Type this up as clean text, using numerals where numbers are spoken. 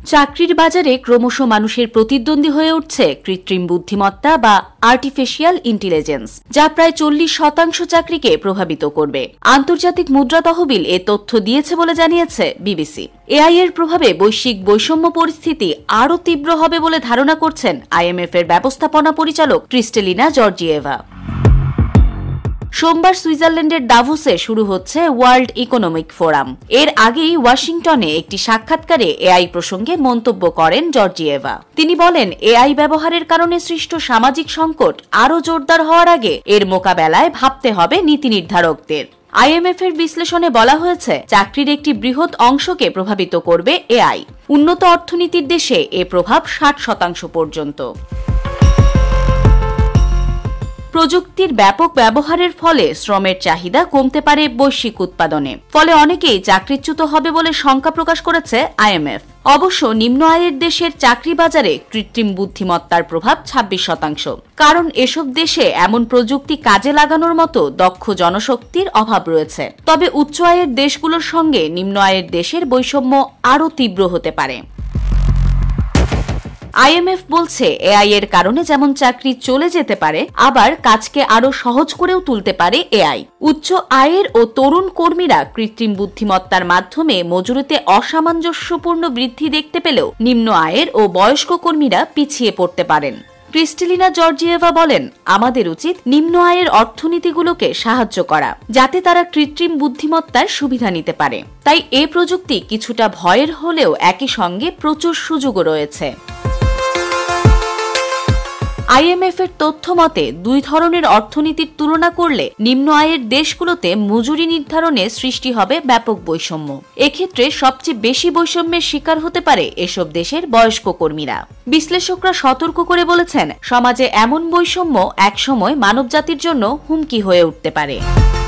চাকরির বাজারে ক্রমশ মানুষের প্রতিদ্বন্দ্বী হয়ে উঠছে কৃত্রিম বুদ্ধিমত্তা বা আর্টিফিশিয়াল ইন্টেলিজেন্স, যা প্রায় 40% চাকরিকে প্রভাবিত করবে। আন্তর্জাতিক মুদ্রা তহবিল এ তথ্য দিয়েছে বলে জানিয়েছে বিবিসি। এআই এর প্রভাবে বৈশ্বিক বৈষম্য পরিস্থিতি আরও তীব্র হবে বলে ধারণা করছেন আইএমএফ এর ব্যবস্থাপনা পরিচালক ক্রিস্টেলিনা জর্জিয়েভা। সোমবার সুইজারল্যান্ডের দাভোসে শুরু হচ্ছে ওয়ার্ল্ড ইকোনমিক ফোরাম। এর আগেই ওয়াশিংটনে একটি সাক্ষাৎকারে এআই প্রসঙ্গে মন্তব্য করেন জর্জিয়েভা। তিনি বলেন, এআই ব্যবহারের কারণে সৃষ্ট সামাজিক সংকট আরও জোরদার হওয়ার আগে এর মোকাবেলায় ভাবতে হবে নীতি নির্ধারকদের। আইএমএফ এর বিশ্লেষণে বলা হয়েছে, চাকরির একটি বৃহৎ অংশকে প্রভাবিত করবে এআই। উন্নত অর্থনীতির দেশে এ প্রভাব 60% পর্যন্ত। প্রযুক্তির ব্যাপক ব্যবহারের ফলে শ্রমের চাহিদা কমতে পারে বৈশ্বিক উৎপাদনে, ফলে অনেকেই চাকরিচ্যুত হবে বলে শঙ্কা প্রকাশ করেছে আইএমএফ। অবশ্য নিম্ন আয়ের দেশের চাকরি বাজারে কৃত্রিম বুদ্ধিমত্তার প্রভাব 26%, কারণ এসব দেশে এমন প্রযুক্তি কাজে লাগানোর মতো দক্ষ জনশক্তির অভাব রয়েছে। তবে উচ্চ আয়ের দেশগুলোর সঙ্গে নিম্ন আয়ের দেশের বৈষম্য আরও তীব্র হতে পারে। আইএমএফ বলছে, এআই এর কারণে যেমন চাকরি চলে যেতে পারে, আবার কাজকে আরো সহজ করেও তুলতে পারে এআই। উচ্চ আয়ের ও তরুণ কর্মীরা কৃত্রিম বুদ্ধিমত্তার মাধ্যমে মজুরিতে অসামঞ্জস্যপূর্ণ বৃদ্ধি দেখতে পেলেও নিম্ন আয়ের ও বয়স্ক কর্মীরা পিছিয়ে পড়তে পারেন। ক্রিস্টেলিনা জর্জিয়েভা বলেন, আমাদের উচিত নিম্ন আয়ের অর্থনীতিগুলোকে সাহায্য করা, যাতে তারা কৃত্রিম বুদ্ধিমত্তার সুবিধা নিতে পারে। তাই এ প্রযুক্তি কিছুটা ভয়ের হলেও একই সঙ্গে প্রচুর সুযোগও রয়েছে। আইএমএফ এর তথ্য মতে, দুই ধরনের অর্থনীতির তুলনা করলে নিম্ন আয়ের দেশগুলোতে মজুরি নির্ধারণে সৃষ্টি হবে ব্যাপক বৈষম্য। এক্ষেত্রে সবচেয়ে বেশি বৈষম্যের শিকার হতে পারে এসব দেশের বয়স্ক কর্মীরা। বিশ্লেষকরা সতর্ক করে বলেছেন, সমাজে এমন বৈষম্য একসময় মানবজাতির জন্য হুমকি হয়ে উঠতে পারে।